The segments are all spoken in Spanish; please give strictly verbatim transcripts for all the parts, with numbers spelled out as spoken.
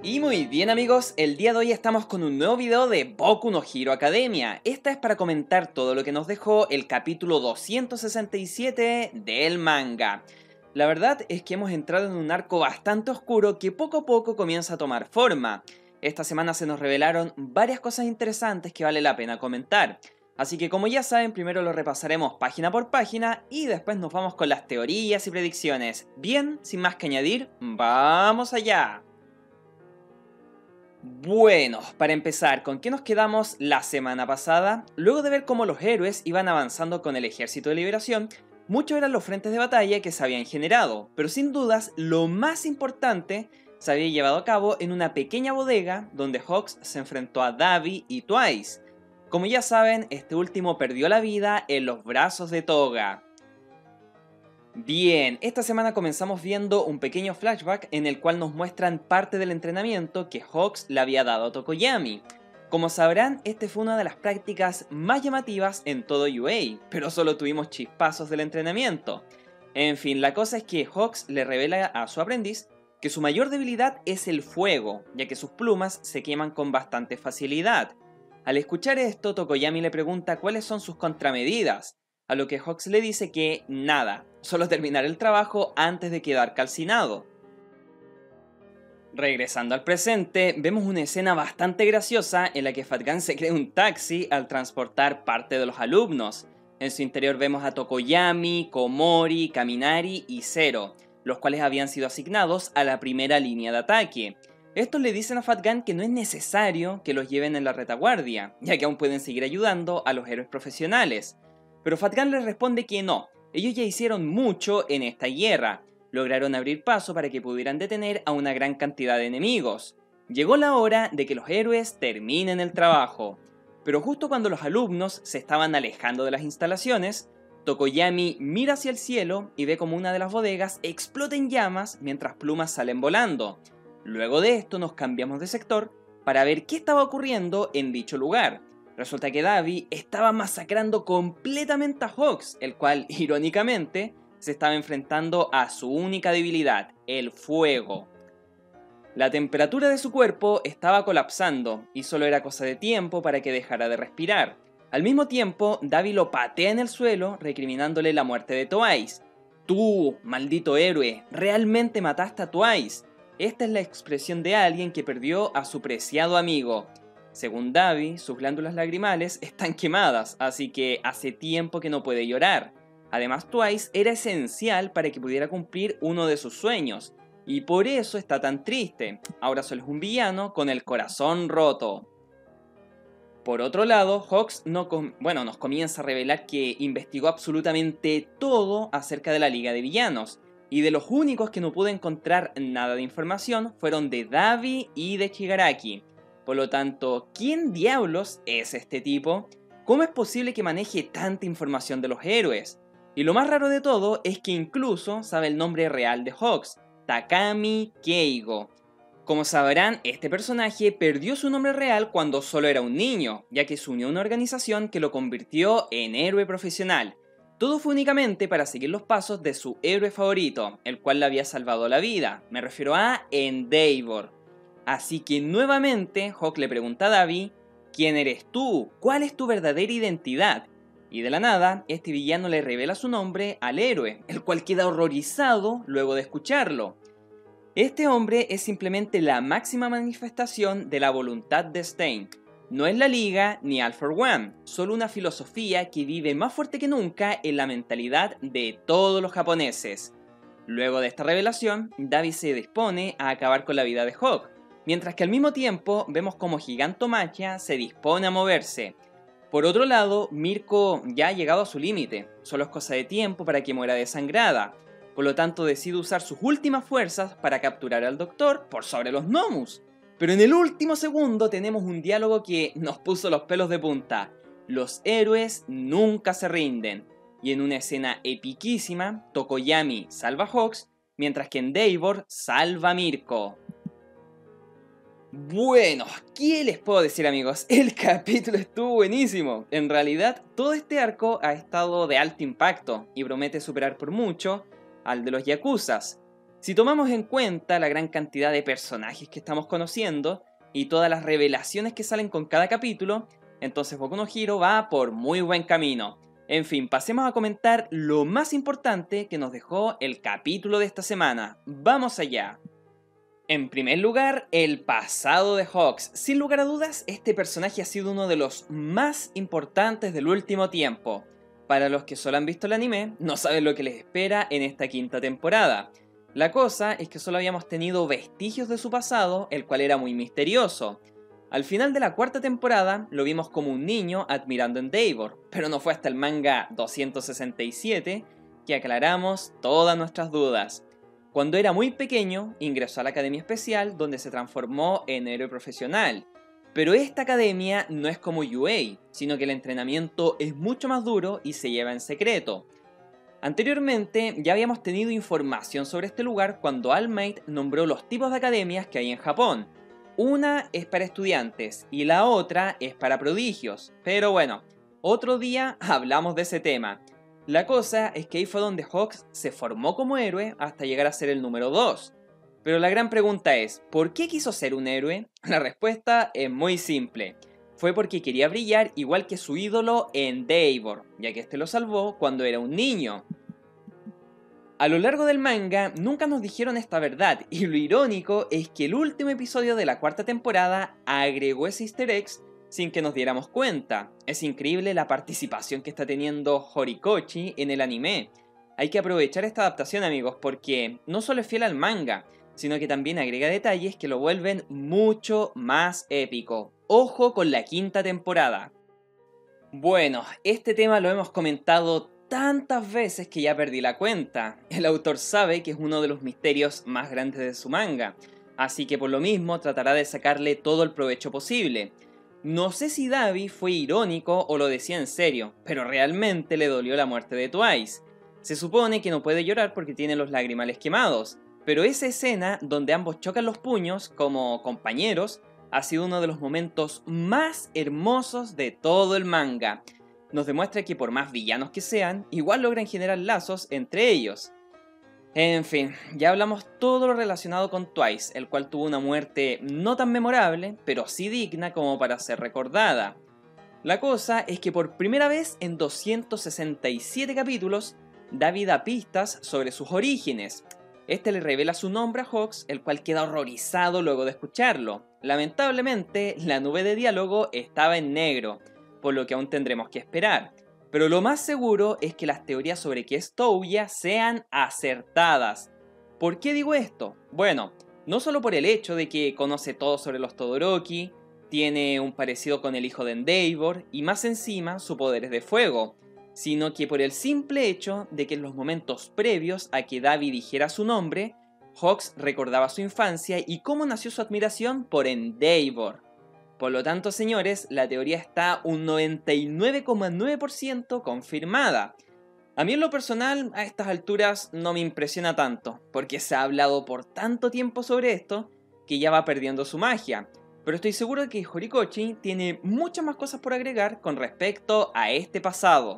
Y muy bien amigos, el día de hoy estamos con un nuevo video de Boku no Hero Academia. Esta es para comentar todo lo que nos dejó el capítulo doscientos sesenta y siete del manga. La verdad es que hemos entrado en un arco bastante oscuro que poco a poco comienza a tomar forma. Esta semana se nos revelaron varias cosas interesantes que vale la pena comentar. Así que como ya saben, primero lo repasaremos página por página y después nos vamos con las teorías y predicciones. Bien, sin más que añadir, ¡vamos allá! Bueno, para empezar, ¿con qué nos quedamos la semana pasada? Luego de ver cómo los héroes iban avanzando con el Ejército de Liberación, muchos eran los frentes de batalla que se habían generado, pero sin dudas lo más importante se había llevado a cabo en una pequeña bodega donde Hawks se enfrentó a Dabi y Twice. Como ya saben, este último perdió la vida en los brazos de Toga. Bien, esta semana comenzamos viendo un pequeño flashback en el cual nos muestran parte del entrenamiento que Hawks le había dado a Tokoyami. Como sabrán, este fue una de las prácticas más llamativas en todo U A, pero solo tuvimos chispazos del entrenamiento. En fin, la cosa es que Hawks le revela a su aprendiz que su mayor debilidad es el fuego, ya que sus plumas se queman con bastante facilidad. Al escuchar esto, Tokoyami le pregunta cuáles son sus contramedidas, a lo que Hawks le dice que nada, solo terminar el trabajo antes de quedar calcinado. Regresando al presente, vemos una escena bastante graciosa en la que Fat Gun se crea un taxi al transportar parte de los alumnos. En su interior vemos a Tokoyami, Komori, Kaminari y Zero, los cuales habían sido asignados a la primera línea de ataque. Estos le dicen a Fat Gun que no es necesario que los lleven en la retaguardia, ya que aún pueden seguir ayudando a los héroes profesionales. Pero Fat Gun les responde que no, ellos ya hicieron mucho en esta guerra, lograron abrir paso para que pudieran detener a una gran cantidad de enemigos. Llegó la hora de que los héroes terminen el trabajo. Pero justo cuando los alumnos se estaban alejando de las instalaciones, Tokoyami mira hacia el cielo y ve como una de las bodegas explota en llamas mientras plumas salen volando. Luego de esto nos cambiamos de sector para ver qué estaba ocurriendo en dicho lugar. Resulta que Dabi estaba masacrando completamente a Hawks, el cual, irónicamente, se estaba enfrentando a su única debilidad, el fuego. La temperatura de su cuerpo estaba colapsando, y solo era cosa de tiempo para que dejara de respirar. Al mismo tiempo, Dabi lo patea en el suelo, recriminándole la muerte de Twice. Tú, maldito héroe, realmente mataste a Twice. Esta es la expresión de alguien que perdió a su preciado amigo. Según Dabi, sus glándulas lagrimales están quemadas, así que hace tiempo que no puede llorar. Además, Twice era esencial para que pudiera cumplir uno de sus sueños, y por eso está tan triste. Ahora solo es un villano con el corazón roto. Por otro lado, Hawks no com bueno, nos comienza a revelar que investigó absolutamente todo acerca de la Liga de Villanos, y de los únicos que no pudo encontrar nada de información fueron de Dabi y de Shigaraki. Por lo tanto, ¿quién diablos es este tipo? ¿Cómo es posible que maneje tanta información de los héroes? Y lo más raro de todo es que incluso sabe el nombre real de Hawks, Takami Keigo. Como sabrán, este personaje perdió su nombre real cuando solo era un niño, ya que se unió a una organización que lo convirtió en héroe profesional. Todo fue únicamente para seguir los pasos de su héroe favorito, el cual le había salvado la vida. Me refiero a Endeavor. Así que nuevamente Hawk le pregunta a Dabi, ¿quién eres tú? ¿Cuál es tu verdadera identidad? Y de la nada, este villano le revela su nombre al héroe, el cual queda horrorizado luego de escucharlo. Este hombre es simplemente la máxima manifestación de la voluntad de Stein. No es la Liga ni All for One, solo una filosofía que vive más fuerte que nunca en la mentalidad de todos los japoneses. Luego de esta revelación, Dabi se dispone a acabar con la vida de Hawk, mientras que al mismo tiempo vemos como Gigantomachia se dispone a moverse. Por otro lado, Mirko ya ha llegado a su límite, solo es cosa de tiempo para que muera desangrada, por lo tanto decide usar sus últimas fuerzas para capturar al Doctor por sobre los Nomus. Pero en el último segundo tenemos un diálogo que nos puso los pelos de punta. Los héroes nunca se rinden, y en una escena epiquísima, Tokoyami salva a Hawks, mientras que Endeavor salva a Mirko. Bueno, ¿qué les puedo decir amigos? El capítulo estuvo buenísimo. En realidad, todo este arco ha estado de alto impacto y promete superar por mucho al de los Yakuzas. Si tomamos en cuenta la gran cantidad de personajes que estamos conociendo y todas las revelaciones que salen con cada capítulo, entonces Boku no Hero va por muy buen camino. En fin, pasemos a comentar lo más importante que nos dejó el capítulo de esta semana. ¡Vamos allá! En primer lugar, el pasado de Hawks. Sin lugar a dudas, este personaje ha sido uno de los más importantes del último tiempo. Para los que solo han visto el anime, no saben lo que les espera en esta quinta temporada. La cosa es que solo habíamos tenido vestigios de su pasado, el cual era muy misterioso. Al final de la cuarta temporada, lo vimos como un niño admirando a Endeavor, pero no fue hasta el manga doscientos sesenta y siete que aclaramos todas nuestras dudas. Cuando era muy pequeño, ingresó a la Academia Especial, donde se transformó en héroe profesional. Pero esta academia no es como U A, sino que el entrenamiento es mucho más duro y se lleva en secreto. Anteriormente ya habíamos tenido información sobre este lugar cuando All Might nombró los tipos de academias que hay en Japón. Una es para estudiantes y la otra es para prodigios, pero bueno, otro día hablamos de ese tema. La cosa es que ahí fue donde Hawks se formó como héroe hasta llegar a ser el número dos. Pero la gran pregunta es, ¿por qué quiso ser un héroe? La respuesta es muy simple. Fue porque quería brillar igual que su ídolo Endeavor, ya que este lo salvó cuando era un niño. A lo largo del manga nunca nos dijeron esta verdad, y lo irónico es que el último episodio de la cuarta temporada agregó ese easter egg sin que nos diéramos cuenta. Es increíble la participación que está teniendo Horikoshi en el anime. Hay que aprovechar esta adaptación, amigos, porque no solo es fiel al manga, sino que también agrega detalles que lo vuelven mucho más épico. ¡Ojo con la quinta temporada! Bueno, este tema lo hemos comentado tantas veces que ya perdí la cuenta. El autor sabe que es uno de los misterios más grandes de su manga, así que por lo mismo tratará de sacarle todo el provecho posible. No sé si Dabi fue irónico o lo decía en serio, pero realmente le dolió la muerte de Twice. Se supone que no puede llorar porque tiene los lagrimales quemados, pero esa escena donde ambos chocan los puños como compañeros ha sido uno de los momentos más hermosos de todo el manga. Nos demuestra que por más villanos que sean, igual logran generar lazos entre ellos. En fin, ya hablamos todo lo relacionado con Twice, el cual tuvo una muerte no tan memorable, pero sí digna como para ser recordada. La cosa es que por primera vez en doscientos sesenta y siete capítulos, Dabi da pistas sobre sus orígenes. Este le revela su nombre a Hawks, el cual queda horrorizado luego de escucharlo. Lamentablemente, la nube de diálogo estaba en negro, por lo que aún tendremos que esperar. Pero lo más seguro es que las teorías sobre qué es Touya sean acertadas. ¿Por qué digo esto? Bueno, no solo por el hecho de que conoce todo sobre los Todoroki, tiene un parecido con el hijo de Endeavor y más encima su poder es de fuego, sino que por el simple hecho de que en los momentos previos a que Dabi dijera su nombre, Hawks recordaba su infancia y cómo nació su admiración por Endeavor. Por lo tanto, señores, la teoría está un noventa y nueve coma nueve por ciento confirmada. A mí en lo personal, a estas alturas no me impresiona tanto, porque se ha hablado por tanto tiempo sobre esto que ya va perdiendo su magia. Pero estoy seguro de que Horikoshi tiene muchas más cosas por agregar con respecto a este pasado.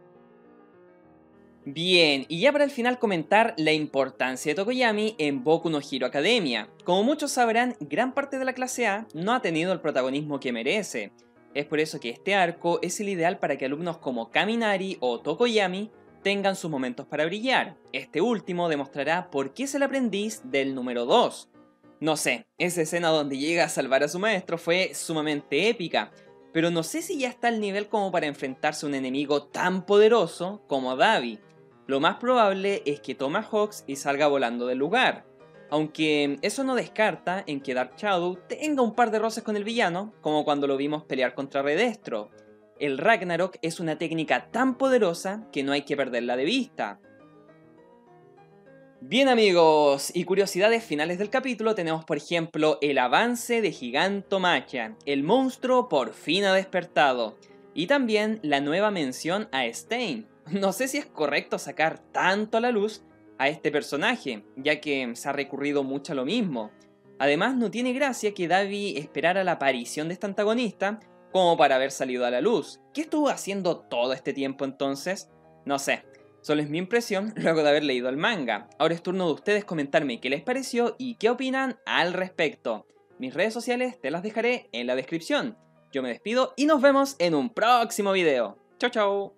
Bien, y ya para el final comentar la importancia de Tokoyami en Boku no Hero Academia. Como muchos sabrán, gran parte de la clase A no ha tenido el protagonismo que merece. Es por eso que este arco es el ideal para que alumnos como Kaminari o Tokoyami tengan sus momentos para brillar. Este último demostrará por qué es el aprendiz del número dos. No sé, esa escena donde llega a salvar a su maestro fue sumamente épica, pero no sé si ya está al nivel como para enfrentarse a un enemigo tan poderoso como Dabi. Lo más probable es que tome a Hawks y salga volando del lugar, aunque eso no descarta en que Dark Shadow tenga un par de roces con el villano, como cuando lo vimos pelear contra Redestro. El Ragnarok es una técnica tan poderosa que no hay que perderla de vista. Bien amigos, y curiosidades finales del capítulo tenemos por ejemplo el avance de Gigantomaquia, el monstruo por fin ha despertado, y también la nueva mención a Stein. No sé si es correcto sacar tanto a la luz a este personaje, ya que se ha recurrido mucho a lo mismo. Además no tiene gracia que Dabi esperara la aparición de este antagonista como para haber salido a la luz. ¿Qué estuvo haciendo todo este tiempo entonces? No sé. Solo es mi impresión luego de haber leído el manga. Ahora es turno de ustedes comentarme qué les pareció y qué opinan al respecto. Mis redes sociales te las dejaré en la descripción. Yo me despido y nos vemos en un próximo video. Chau chau.